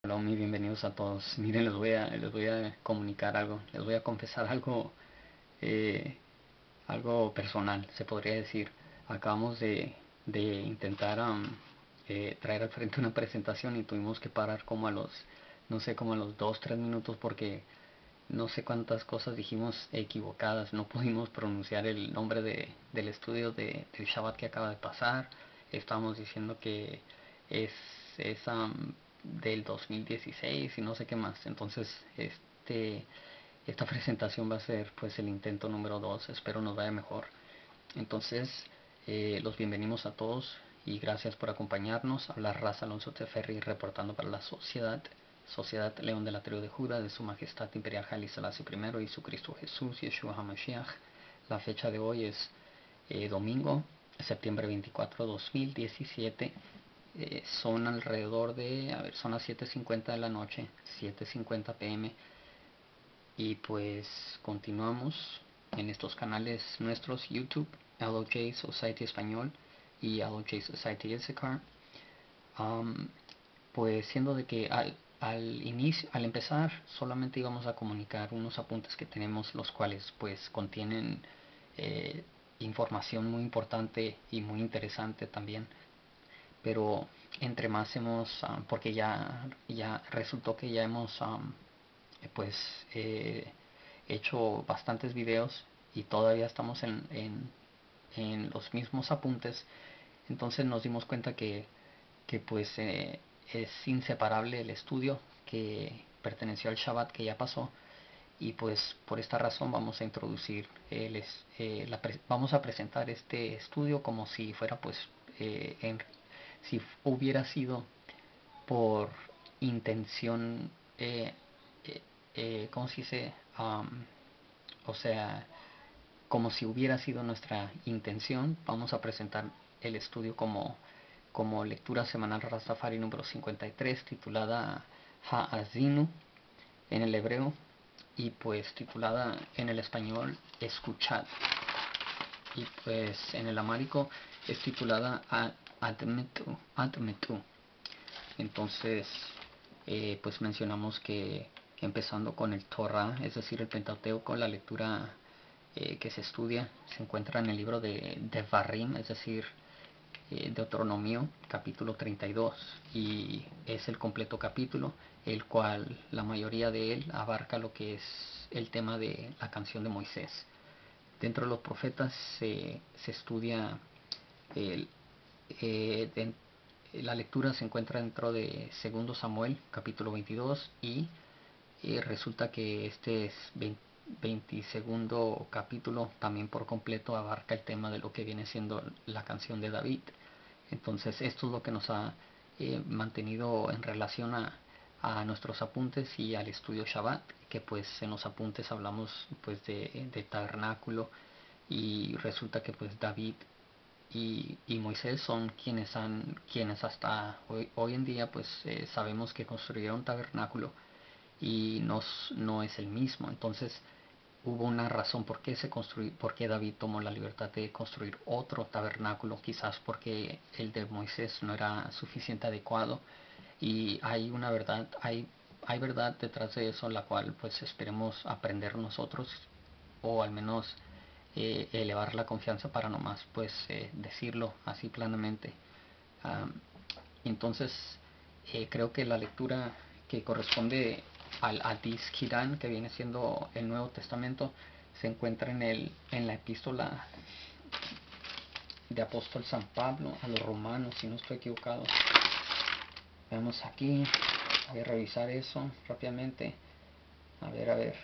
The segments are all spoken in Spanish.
Hola, muy bienvenidos a todos. Miren, les voy a comunicar algo, les voy a confesar algo, eh, algo personal, se podría decir. Acabamos de intentar traer al frente una presentación y tuvimos que parar como a los, no sé, como a los 2, 3 minutos porque no sé cuántas cosas dijimos equivocadas. No pudimos pronunciar el nombre del estudio del Shabbat que acaba de pasar. Estábamos diciendo que es, es del 2016 y no sé qué más. Entonces, esta presentación va a ser pues el intento número 2. Espero nos vaya mejor. Entonces, los bienvenimos a todos y gracias por acompañarnos. Habla Raz Alonso Teferri reportando para la Sociedad León de la Tribu de Judá de Su Majestad Imperial Haile Selassie I y su Cristo Jesús, Yeshua HaMashiach. La fecha de hoy es domingo, septiembre 24, 2017. Son alrededor de, a ver, son las 7:50 de la noche, 7:50 pm. Y pues continuamos en estos canales nuestros: YouTube, LOJ Society Español y LOJ Society Issachar. Um, pues siendo de que al empezar solamente íbamos a comunicar unos apuntes que tenemos, los cuales pues contienen eh, información muy importante y muy interesante también. Pero entre más porque ya resultó que ya hemos pues hecho bastantes videos y todavía estamos en los mismos apuntes. Entonces nos dimos cuenta que pues es inseparable el estudio que perteneció al Shabbat que ya pasó, y pues por esta razón vamos a introducir vamos a presentar este estudio como si fuera pues si hubiera sido por intención, ¿cómo se dice? O sea, como si hubiera sido nuestra intención. Vamos a presentar el estudio como lectura semanal Rastafari número 53, titulada Ha'azinu en el hebreo, y pues titulada en el español Escuchad, y pues en el amárico es titulada Admetu. Entonces, pues mencionamos que empezando con el Torah, es decir, el Pentateuco, la lectura que se estudia se encuentra en el libro de Devarim, es decir, Deuteronomio, capítulo 32, y es el completo capítulo, el cual la mayoría de él abarca lo que es el tema de la canción de Moisés. Dentro de los profetas se estudia el, de, la lectura se encuentra dentro de Segundo Samuel, capítulo 22, y resulta que este es 22 capítulo también por completo abarca el tema de lo que viene siendo la canción de David. Entonces esto es lo que nos ha mantenido en relación a nuestros apuntes y al estudio Shabbat, que pues en los apuntes hablamos pues de tabernáculo, y resulta que pues David y Moisés son quienes hasta hoy en día pues sabemos que construyeron tabernáculo, y no es el mismo. Entonces hubo una razón por qué David tomó la libertad de construir otro tabernáculo, quizás porque el de Moisés no era suficiente adecuado, y hay verdad detrás de eso, la cual pues esperemos aprender nosotros, o al menos elevar la confianza para nomás pues decirlo así planamente. Um, entonces creo que la lectura que corresponde al Hadith Kiran, que viene siendo el Nuevo Testamento, se encuentra en la epístola de apóstol San Pablo a los romanos, si no estoy equivocado. Vemos aquí, voy a revisar eso rápidamente. A ver,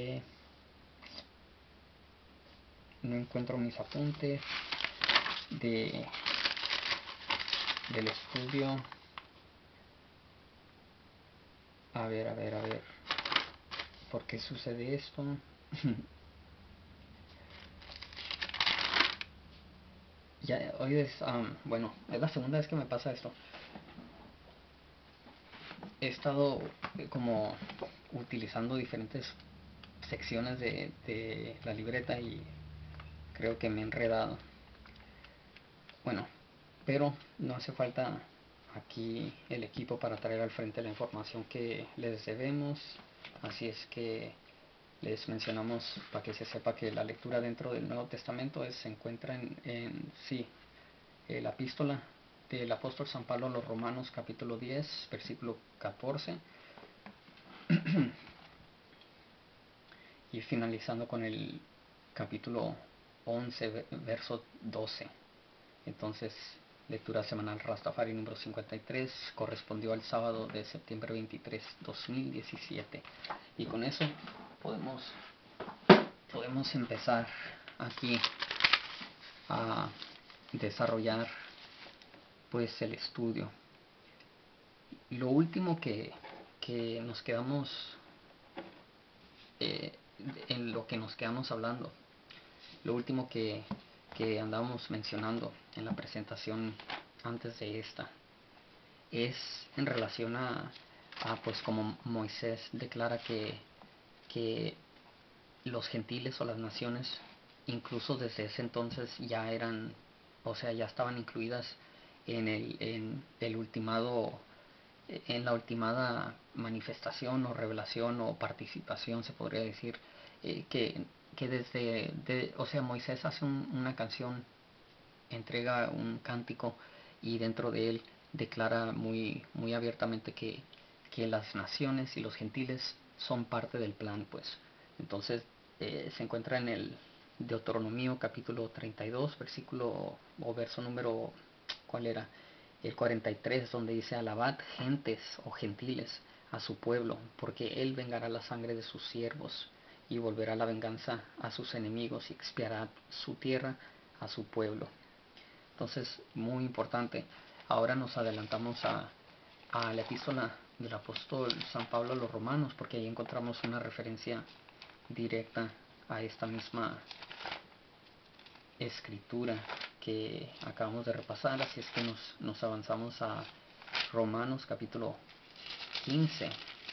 no encuentro mis apuntes de del estudio. A ver, ¿por qué sucede esto? Ya, hoy bueno, es la segunda vez que me pasa esto. He estado como utilizando diferentes secciones de la libreta y creo que me he enredado. Bueno, pero no hace falta aquí el equipo para traer al frente la información que les debemos. Así es que les mencionamos para que se sepa que la lectura dentro del Nuevo Testamento se encuentra la epístola del apóstol San Pablo a los Romanos, capítulo 10, versículo 14, y finalizando con el capítulo 11, verso 12. Entonces, lectura semanal Rastafari número 53, correspondió al sábado de septiembre 23, 2017. Y con eso podemos empezar aquí a desarrollar pues el estudio. Lo último que nos quedamos en lo que nos quedamos hablando, lo último que andábamos mencionando en la presentación antes de esta, es en relación a pues como Moisés declara que los gentiles o las naciones, incluso desde ese entonces ya eran, o sea, ya estaban incluidas en el ultimado, en la ultimada manifestación o revelación o participación, se podría decir, que o sea, Moisés hace una canción, entrega un cántico, y dentro de él declara muy abiertamente que las naciones y los gentiles son parte del plan, pues. Entonces se encuentra en el Deuteronomio capítulo 32, versículo o verso número, ¿cuál era? El 43, donde dice: alabad gentes o gentiles a su pueblo, porque él vengará la sangre de sus siervos y volverá la venganza a sus enemigos y expiará su tierra a su pueblo. Entonces, muy importante. Ahora nos adelantamos a la epístola del apóstol San Pablo a los Romanos, porque ahí encontramos una referencia directa a esta misma escritura que acabamos de repasar. Así es que nos avanzamos a Romanos capítulo 15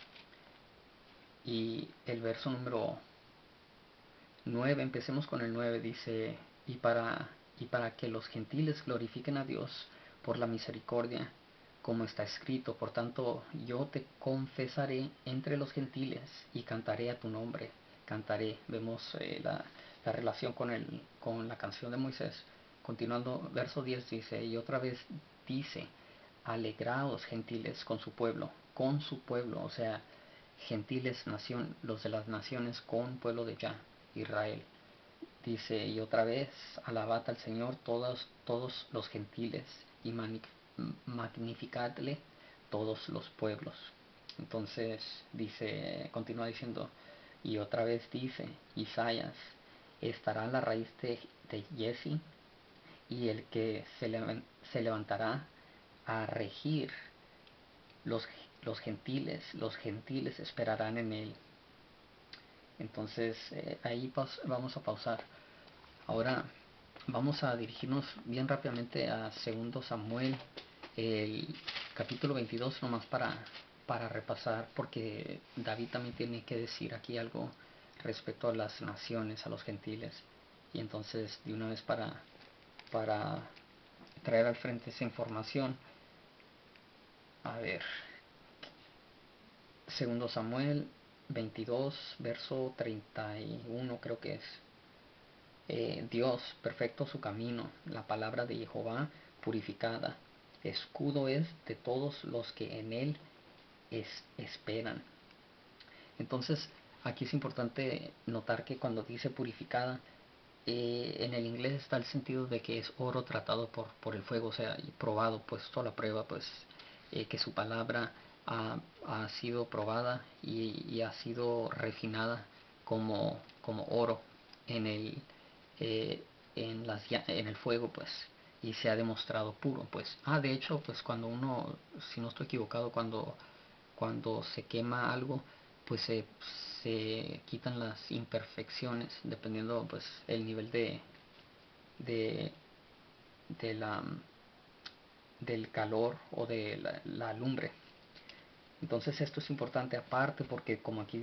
y el verso número 9. Empecemos con el 9. Dice: y para que los gentiles glorifiquen a Dios por la misericordia, como está escrito: por tanto yo te confesaré entre los gentiles y cantaré a tu nombre. Cantaré. Vemos la relación con la canción de Moisés. Continuando, verso 10 dice: y otra vez dice: alegraos gentiles con su pueblo, o sea, gentiles, los de las naciones con pueblo de Yah, Israel. Dice: y otra vez, alabad al Señor todos los gentiles, y magnificadle todos los pueblos. Entonces dice, continúa diciendo, y otra vez dice Isaías: estará la raíz de Jesse, y el que se levantará a regir los gentiles esperarán en él. Entonces ahí vamos a pausar. Ahora vamos a dirigirnos bien rápidamente a Segundo Samuel, el capítulo 22, nomás para repasar, porque David también tiene que decir aquí algo respecto a las naciones, a los gentiles. Y entonces, de una vez para traer al frente esa información, a ver, Segundo Samuel 22, verso 31 creo que es. Dios, perfecto su camino, la palabra de Jehová purificada, escudo es de todos los que en él esperan. Entonces, aquí es importante notar que cuando dice purificada, en el inglés está el sentido de que es oro tratado por el fuego, o sea, y probado, puesto a la prueba, pues que su palabra ha sido probada y ha sido refinada como oro en el, en el fuego, pues, y se ha demostrado puro, pues. De hecho, pues cuando uno, si no estoy equivocado, cuando se quema algo, pues se quitan las imperfecciones dependiendo pues el nivel de, de la del calor o de la lumbre. Entonces esto es importante aparte, porque como aquí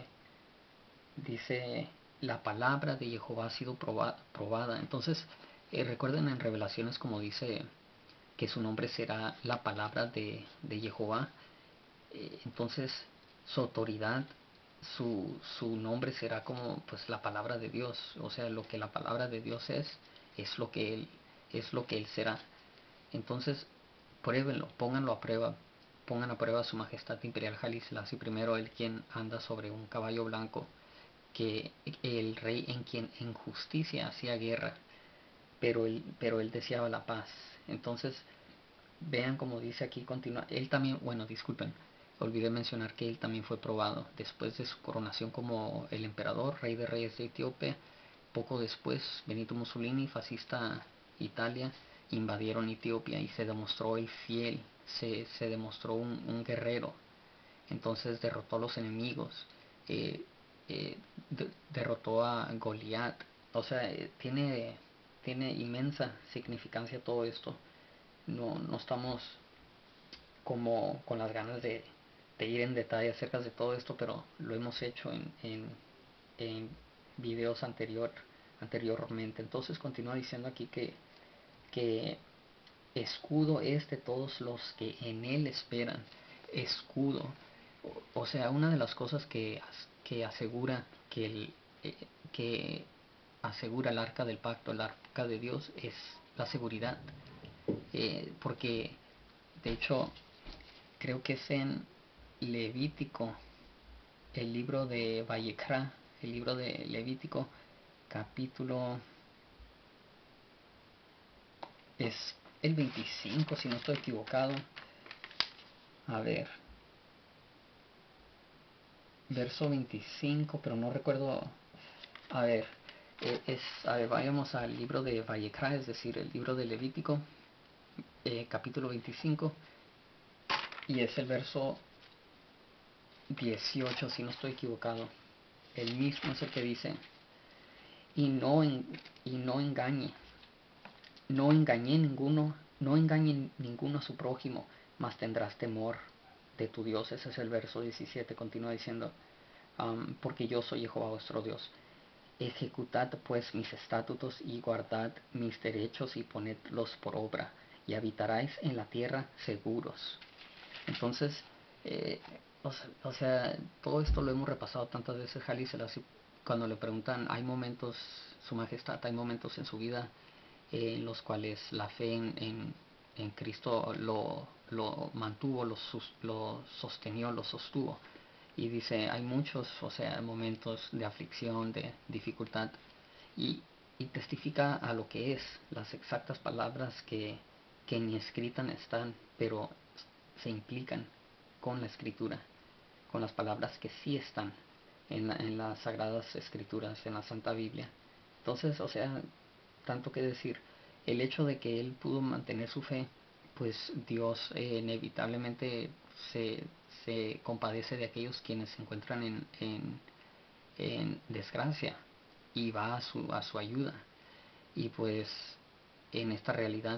dice la palabra de Jehová ha sido probada. Entonces recuerden en Revelaciones como dice que su nombre será la palabra de Jehová. Entonces su autoridad, su nombre será como pues la palabra de Dios. O sea, lo que la palabra de Dios es lo que él será. Entonces, pruébenlo, pónganlo a prueba, pongan a prueba su majestad imperial Haile Selassie primero, el quien anda sobre un caballo blanco, que el rey en quien en justicia hacía guerra, pero él deseaba la paz. Entonces, vean como dice aquí, continúa, él también, bueno, disculpen, olvidé mencionar que él también fue probado después de su coronación como el emperador, rey de reyes de Etiopía. Poco después, Benito Mussolini, fascista Italia, invadieron Etiopía y se demostró el fiel, se demostró un guerrero. Entonces derrotó a los enemigos, eh, derrotó a Goliat. O sea, tiene inmensa significancia todo esto. No estamos como con las ganas de ir en detalle acerca de todo esto, pero lo hemos hecho en videos anteriormente. Entonces continúa diciendo aquí que escudo es de todos los que en él esperan. Escudo. O sea, una de las cosas que asegura que asegura el arca del pacto, el arca de Dios, es la seguridad. Porque de hecho creo que es en Levítico, el libro de Vayikra, el libro de Levítico, capítulo es el 25, si no estoy equivocado. A ver, verso 25, pero no recuerdo. A ver, a ver, vayamos al libro de Vayikra, es decir, el libro de Levítico, capítulo 25, y es el verso 18, si no estoy equivocado. El mismo es el que dice: y no engañe, no engañe ninguno a su prójimo, mas tendrás temor de tu Dios. Ese es el verso 17, continúa diciendo, porque yo soy Jehová vuestro Dios. Ejecutad pues mis estatutos y guardad mis derechos y ponedlos por obra, y habitaréis en la tierra seguros. Entonces, eh, o sea, todo esto lo hemos repasado tantas veces. Haile Selassie, cuando le preguntan, hay momentos, su majestad, hay momentos en su vida en los cuales la fe en Cristo lo mantuvo, lo sostenió, lo sostuvo. Y dice, hay muchos, o sea, momentos de aflicción, de dificultad, y, y testifica a lo que es, las exactas palabras que ni escritas están, pero se implican con la escritura, con las palabras que sí están en las sagradas escrituras, en la Santa Biblia. Entonces, o sea, tanto que decir, el hecho de que él pudo mantener su fe, pues Dios inevitablemente se, se compadece de aquellos quienes se encuentran en desgracia y va a su ayuda. Y pues en esta realidad,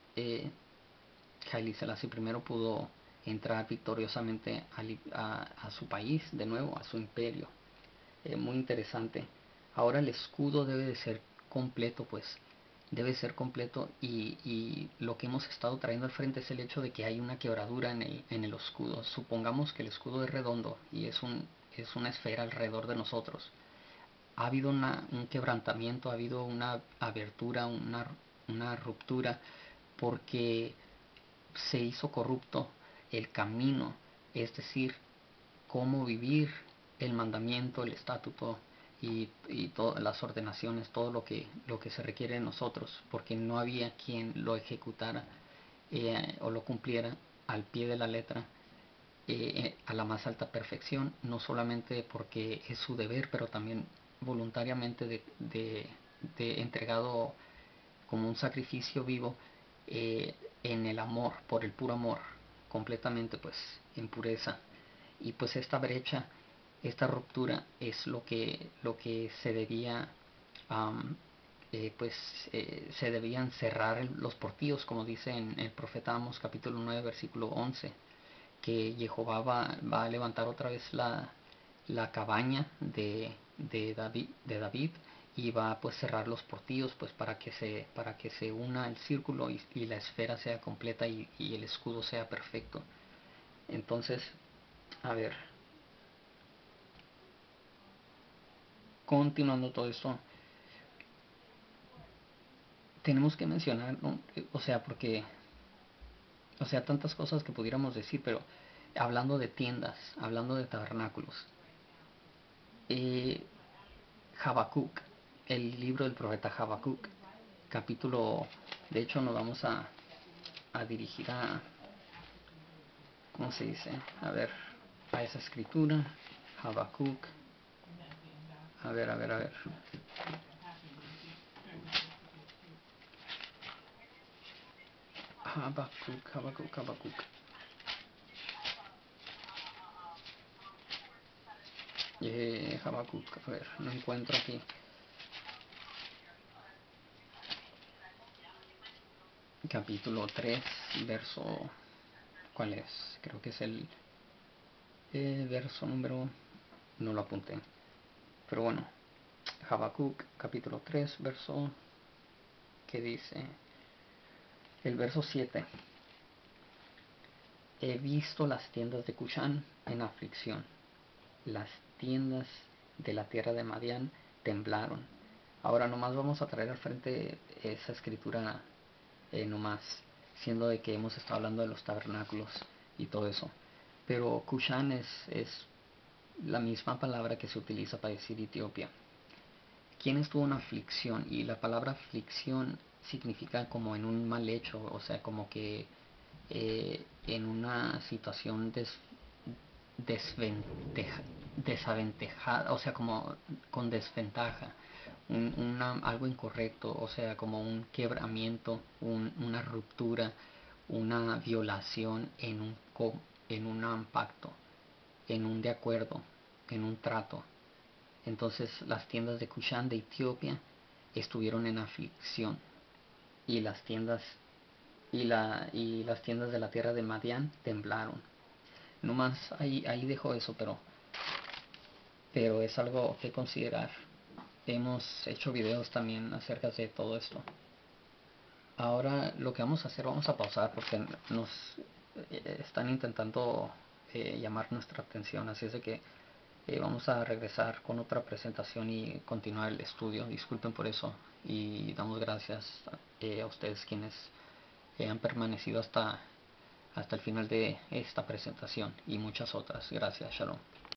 Haile Selassie primero pudo entrar victoriosamente a su país, de nuevo, a su imperio. Muy interesante. Ahora el escudo debe de ser completo, pues debe ser completo, y lo que hemos estado trayendo al frente es el hecho de que hay una quebradura en el escudo. Supongamos que el escudo es redondo y es una esfera alrededor de nosotros. Ha habido un quebrantamiento, ha habido una abertura, una ruptura, porque se hizo corrupto el camino, es decir, cómo vivir el mandamiento, el estatuto y todas las ordenaciones, todo lo que se requiere de nosotros, porque no había quien lo ejecutara o lo cumpliera al pie de la letra, a la más alta perfección, no solamente porque es su deber, pero también voluntariamente de entregado como un sacrificio vivo, en el amor, por el puro amor, completamente pues en pureza. Y pues esta brecha, esta ruptura es lo que se debía, um, pues se debían cerrar los portillos, como dice en el profeta Amos capítulo 9 versículo 11, que Jehová va a levantar otra vez la cabaña de David, y va a pues cerrar los portillos pues para que se una el círculo y la esfera sea completa y el escudo sea perfecto. Entonces, a ver, continuando todo esto, tenemos que mencionar, ¿no? O sea, porque, o sea, tantas cosas que pudiéramos decir, pero hablando de tiendas, hablando de tabernáculos, eh, Habacuc, el libro del profeta Habacuc, capítulo, de hecho nos vamos a dirigir a, ¿cómo se dice? A ver, a esa escritura, Habacuc, a ver, Habacuc, Habacuc, a ver, no encuentro aquí. Capítulo 3 verso, ¿cuál es? Creo que es el verso número, no lo apunté, pero bueno, Habacuc capítulo 3 verso, que dice, el verso 7: he visto las tiendas de Cushán en aflicción, las tiendas de la tierra de Madián temblaron. Ahora nomás vamos a traer al frente esa escritura, nomás, siendo de que hemos estado hablando de los tabernáculos y todo eso. Pero Cushan es la misma palabra que se utiliza para decir Etiopía. ¿Quién estuvo en aflicción? Y la palabra aflicción significa como en un mal hecho, o sea, como que en una situación desaventajada, o sea, como con desventaja, algo incorrecto, o sea, como un quebramiento, una ruptura, una violación en un pacto, en un de acuerdo, en un trato. Entonces las tiendas de Cushan de Etiopía estuvieron en aflicción y las tiendas y las tiendas de la tierra de Madián temblaron. No más ahí dejo eso, pero es algo que considerar. Hemos hecho videos también acerca de todo esto. Ahora lo que vamos a hacer, vamos a pausar porque nos están intentando llamar nuestra atención, así es de que vamos a regresar con otra presentación y continuar el estudio. Disculpen por eso y damos gracias a ustedes quienes han permanecido hasta el final de esta presentación y muchas otras. Gracias, Shalom.